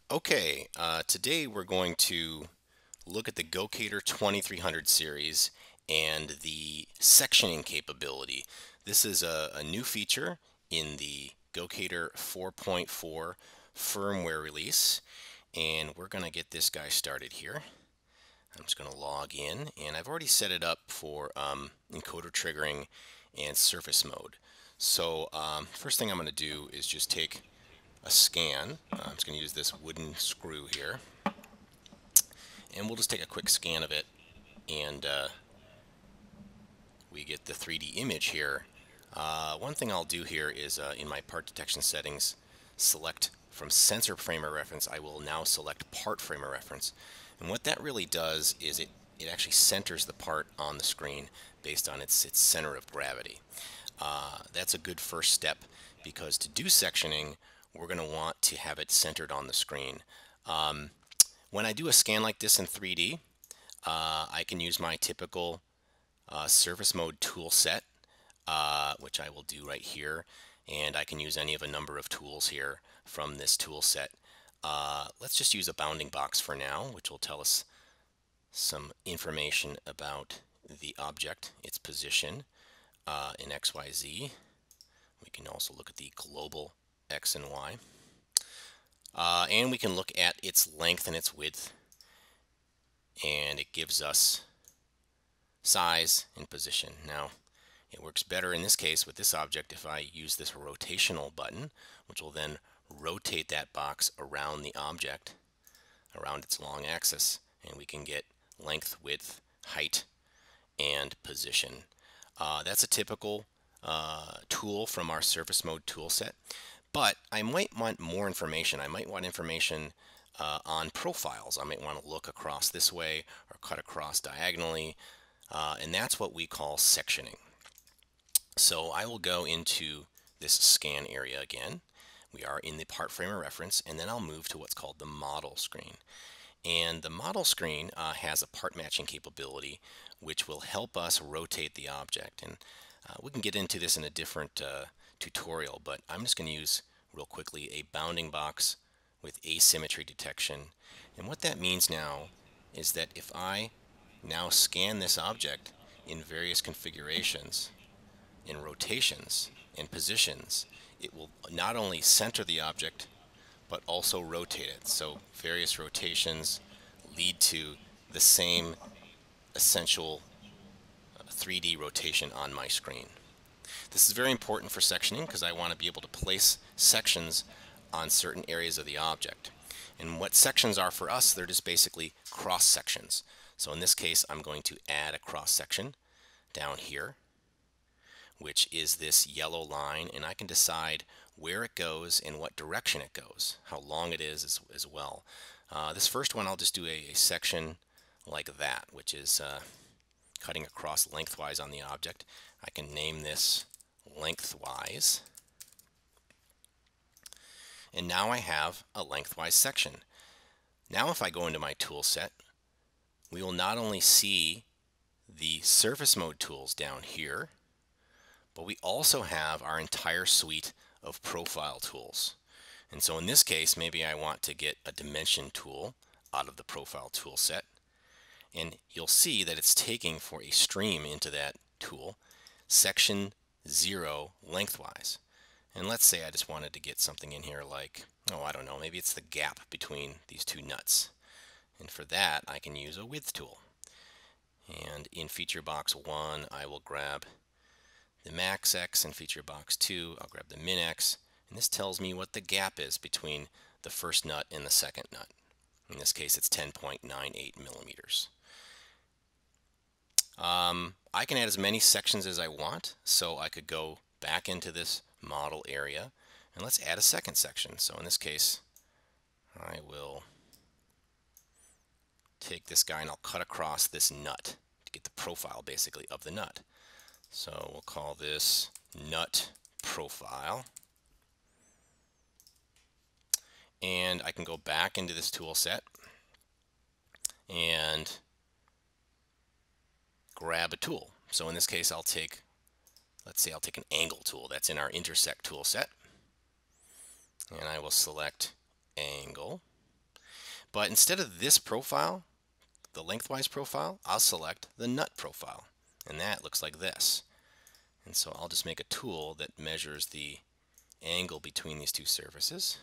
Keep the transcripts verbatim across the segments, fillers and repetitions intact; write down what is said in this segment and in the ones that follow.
Okay, uh, today we're going to look at the Gocator twenty-three hundred series and the sectioning capability. This is a, a new feature in the Gocator four point four firmware release, and we're going to get this guy started here. I'm just going to log in, and I've already set it up for um, encoder triggering and surface mode. So um, first thing I'm going to do is just take a scan. Uh, I'm just going to use this wooden screw here, and we'll just take a quick scan of it, and uh, we get the three D image here. Uh, one thing I'll do here is uh, in my part detection settings, select from sensor frame of reference. I will now select part frame of reference, and what that really does is it it actually centers the part on the screen based on its its center of gravity. Uh, that's a good first step, because to do sectioning, we're going to want to have it centered on the screen. Um, when I do a scan like this in three D, uh, I can use my typical uh, surface mode tool set, uh, which I will do right here, and I can use any of a number of tools here from this tool set. Uh, let's just use a bounding box for now, which will tell us some information about the object, its position uh, in X Y Z. We can also look at the global X and Y. Uh, and we can look at its length and its width, and it gives us size and position. Now, it works better in this case with this object if I use this rotational button, which will then rotate that box around the object, around its long axis, and we can get length, width, height, and position. Uh, that's a typical uh, tool from our surface mode tool set. But I might want more information. I might want information uh, on profiles. I might want to look across this way or cut across diagonally, uh, and that's what we call sectioning. So I will go into this scan area again. We are in the part frame of reference, and then I'll move to what's called the model screen. And the model screen uh, has a part matching capability, which will help us rotate the object. And uh, we can get into this in a different uh, tutorial, but I'm just going to use real quickly a bounding box with asymmetry detection. And what that means now is that if I now scan this object in various configurations, in rotations, in positions, it will not only center the object but also rotate it. So various rotations lead to the same essential three D rotation on my screen. This is very important for sectioning because I want to be able to place sections on certain areas of the object. And what sections are for us, they're just basically cross sections. So in this case, I'm going to add a cross section down here, which is this yellow line, and I can decide where it goes and what direction it goes, how long it is as, as well. Uh, this first one, I'll just do a, a section like that, which is uh, cutting across lengthwise on the object. I can name this lengthwise. And now I have a lengthwise section. Now if I go into my tool set, we will not only see the surface mode tools down here, but we also have our entire suite of profile tools. And so in this case, maybe I want to get a dimension tool out of the profile tool set. And you'll see that it's taking for a stream into that tool section zero lengthwise. And let's say I just wanted to get something in here like, oh, I don't know, maybe it's the gap between these two nuts. And for that, I can use a width tool. And in feature box one, I will grab the max X, and feature box two, I'll grab the min X, and this tells me what the gap is between the first nut and the second nut. In this case, it's ten point nine eight millimeters. Um, I can add as many sections as I want, so I could go back into this model area, and let's add a second section. So in this case, I will take this guy and I'll cut across this nut to get the profile basically of the nut. So we'll call this nut profile. And I can go back into this tool set and grab a tool. So in this case, I'll take, let's say I'll take an angle tool that's in our intersect tool set. And I will select angle. But instead of this profile, the lengthwise profile, I'll select the nut profile. And that looks like this. And so I'll just make a tool that measures the angle between these two surfaces.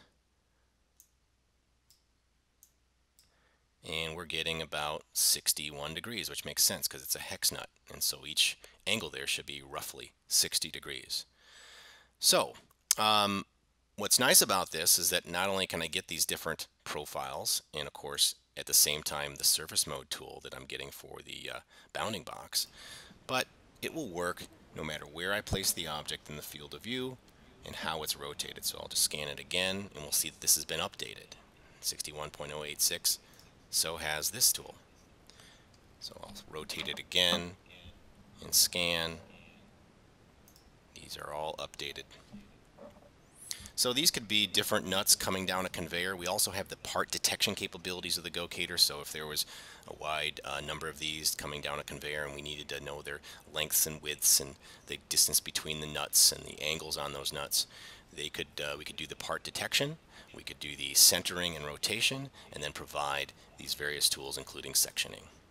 And we're getting about sixty-one degrees, which makes sense because it's a hex nut. And so each angle there should be roughly sixty degrees. So um, what's nice about this is that not only can I get these different profiles, and of course at the same time the surface mode tool that I'm getting for the uh, bounding box, but it will work no matter where I place the object in the field of view and how it's rotated. So I'll just scan it again and we'll see that this has been updated. sixty-one point oh eight six. So has this tool. So I'll rotate it again and scan. These are all updated. So these could be different nuts coming down a conveyor. We also have the part detection capabilities of the Gocator. So if there was a wide uh, number of these coming down a conveyor and we needed to know their lengths and widths and the distance between the nuts and the angles on those nuts, they could uh, we could do the part detection, we could do the centering and rotation, and then provide these various tools including sectioning.